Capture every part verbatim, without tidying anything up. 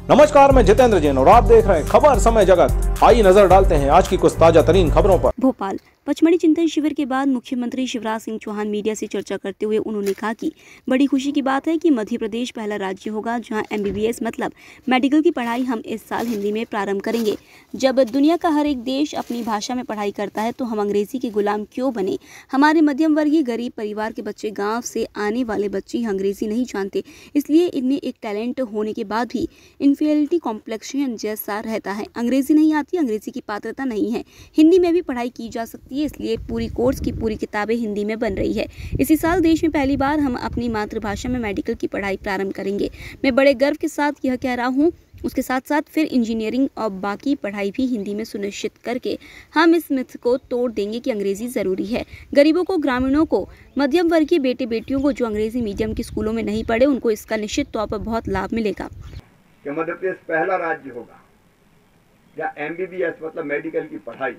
नमस्कार, मैं जितेंद्र जैन और आप देख रहे हैं खबर समय जगत। आइए नजर डालते हैं आज की कुछ ताजा तरीन खबरों पर। भोपाल पचमढ़ी चिंतन शिविर के बाद मुख्यमंत्री शिवराज सिंह चौहान मीडिया से चर्चा करते हुए उन्होंने कहा कि बड़ी खुशी की बात है कि मध्य प्रदेश पहला राज्य होगा जहां एमबीबीएस मतलब मेडिकल की पढ़ाई हम इस साल हिंदी में प्रारंभ करेंगे। जब दुनिया का हर एक देश अपनी भाषा में पढ़ाई करता है तो हम अंग्रेजी के गुलाम क्यों बने। हमारे मध्यम वर्गीय गरीब परिवार के बच्चे, गाँव से आने वाले बच्चे अंग्रेजी नहीं जानते, इसलिए इनमें एक टैलेंट होने के बाद भी इन्फीरियरिटी कॉम्प्लेक्शन जैसा रहता है। अंग्रेजी नहीं आती, अंग्रेजी की पात्रता नहीं है, हिंदी में भी पढ़ाई की जा सकती है, इसलिए पूरी कोर्स की पूरी किताबें हिंदी में बन रही है। इसी साल देश में पहली बार हम अपनी मातृभाषा में मेडिकल की पढ़ाई प्रारंभ करेंगे। मैं बड़े गर्व के साथ यह कह रहा हूँ। उसके साथ साथ फिर इंजीनियरिंग और बाकी पढ़ाई भी हिंदी में सुनिश्चित करके हम इस मिथ को तोड़ देंगे कि अंग्रेजी जरूरी है। गरीबों को, ग्रामीणों को, मध्यम वर्गीय बेटे बेटियों को जो अंग्रेजी मीडियम के स्कूलों में नहीं पढ़े, उनको इसका निश्चित तौर पर बहुत लाभ मिलेगा। कि मध्य प्रदेश पहला राज्य होगा या एमबीबीएस मतलब मेडिकल की पढ़ाई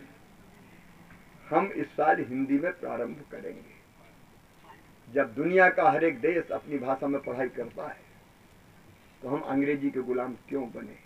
हम इस साल हिंदी में प्रारंभ करेंगे। जब दुनिया का हर एक देश अपनी भाषा में पढ़ाई करता है तो हम अंग्रेजी के गुलाम क्यों बने।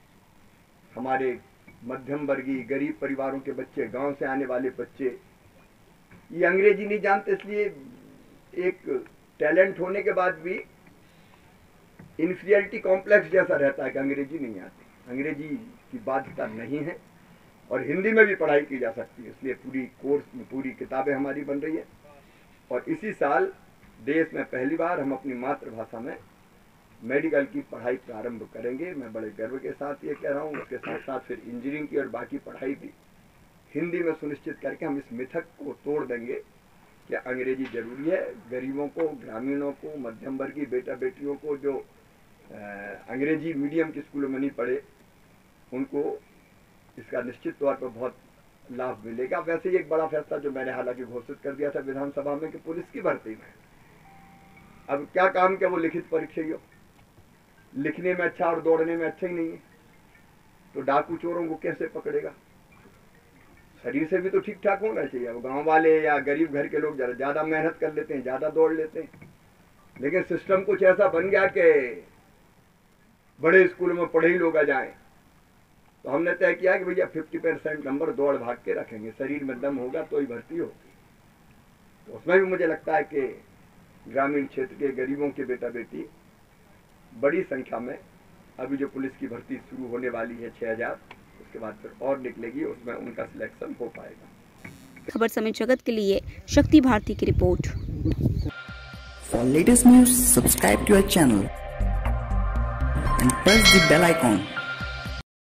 हमारे मध्यम वर्गीय गरीब परिवारों के बच्चे, गांव से आने वाले बच्चे ये अंग्रेजी नहीं जानते, इसलिए एक टैलेंट होने के बाद भी इन्फीरियरिटी कॉम्प्लेक्स जैसा रहता है कि अंग्रेजी नहीं आती। अंग्रेजी की बाध्यता नहीं है और हिंदी में भी पढ़ाई की जा सकती है, इसलिए पूरी कोर्स में पूरी किताबें हमारी बन रही है। और इसी साल देश में पहली बार हम अपनी मातृभाषा में मेडिकल की पढ़ाई प्रारंभ करेंगे। मैं बड़े गर्व के साथ ये कह रहा हूँ। उसके साथ साथ फिर इंजीनियरिंग की और बाकी पढ़ाई भी हिंदी में सुनिश्चित करके हम इस मिथक को तोड़ देंगे कि अंग्रेजी जरूरी है। गरीबों को, ग्रामीणों को, मध्यम वर्गीय बेटा बेटियों को जो अंग्रेजी मीडियम के स्कूलों में नहीं पढ़े, उनको इसका निश्चित तौर पर बहुत लाभ मिलेगा। वैसे ही एक बड़ा फैसला जो मैंने हालांकि घोषित कर दिया था विधानसभा में कि पुलिस की भर्ती में अब क्या काम क्या वो लिखित परीक्षा हो, लिखने में अच्छा और दौड़ने में अच्छा ही नहीं है तो डाकू चोरों को कैसे पकड़ेगा। शरीर से भी तो ठीक ठाक होना चाहिए। अब गाँव वाले या गरीब घर के लोग जरा ज्यादा मेहनत कर लेते हैं, ज्यादा दौड़ लेते हैं, लेकिन सिस्टम कुछ ऐसा बन गया कि बड़े स्कूलों में पढ़े ही लोग आ जाए। तो हमने तय किया कि भैया पचास परसेंट नंबर दौड़ भाग के रखेंगे, शरीर में दम होगा तो ही भर्ती होगी। तो उसमें भी मुझे लगता है कि ग्रामीण क्षेत्र के गरीबों के बेटा बेटी बड़ी संख्या में, अभी जो पुलिस की भर्ती शुरू होने वाली है छह हजार, उसके बाद फिर और निकलेगी, उसमें उनका सिलेक्शन हो पाएगा। खबर समय जगत के लिए शक्ति भारती की report. For latest news, subscribe to our channel and press the bell icon.